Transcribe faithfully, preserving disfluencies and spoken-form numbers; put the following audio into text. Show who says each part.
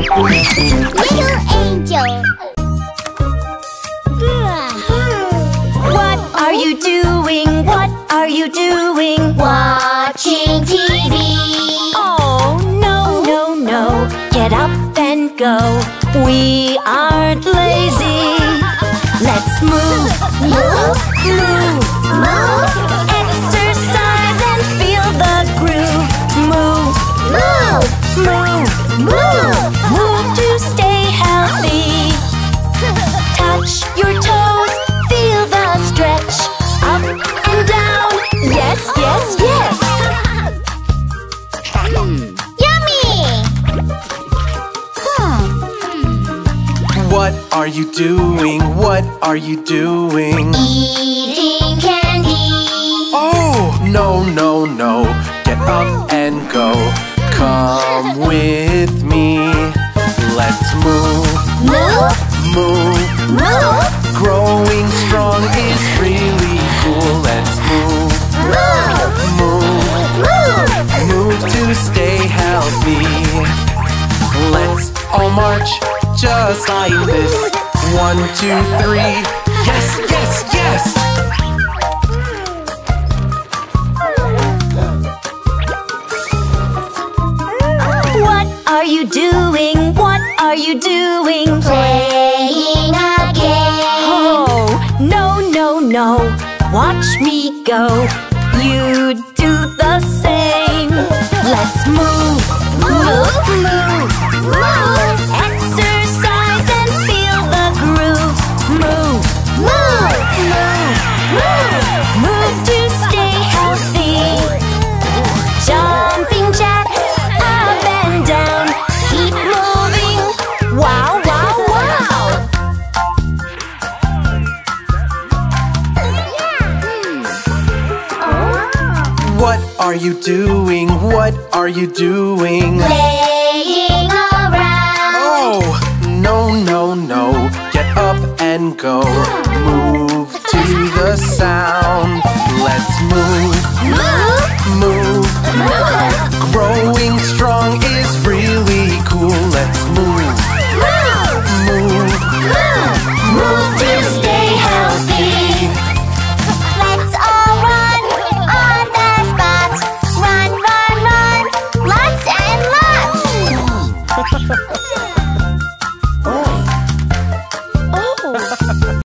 Speaker 1: Little angel.
Speaker 2: What are you doing? What are you doing?
Speaker 1: Watching T V.
Speaker 2: Oh, no, no, no. Get up and go. We aren't lazy. Let's move,
Speaker 1: Move,
Speaker 2: move,
Speaker 1: move,
Speaker 2: exercise and feel the groove. Move,
Speaker 1: move,
Speaker 2: move,
Speaker 1: move.
Speaker 2: move to stay healthy. Touch your toes, feel the stretch. Up and down, yes, yes, yes.
Speaker 1: Yummy.
Speaker 3: What are you doing? What are you doing?
Speaker 1: Eating candy.
Speaker 3: Oh, no, no, no. Get up and go. Come with me. Let's move,
Speaker 1: Move,
Speaker 3: move.
Speaker 1: move,
Speaker 3: Growing strong is really cool. Let's move,
Speaker 1: move,
Speaker 3: move.
Speaker 1: move.
Speaker 3: Move to stay healthy. Let's all march just like this. One, two, three. Yes, yes, yes.
Speaker 2: What are you doing? What are you doing?
Speaker 1: Playing a game.
Speaker 2: Oh, no, no, no. Watch me go. You do the same. Let's move, move, move,
Speaker 1: Move,
Speaker 2: exercise and feel the groove. Move,
Speaker 1: move,
Speaker 2: move,
Speaker 1: move.
Speaker 2: move to stay healthy. Jumping jacks up and down. Keep moving. Wow, wow, wow.
Speaker 3: What are you doing? What are you doing?
Speaker 1: Playing around.
Speaker 3: Oh, no, no, no. Get up and go. Move to the sound. Let's move,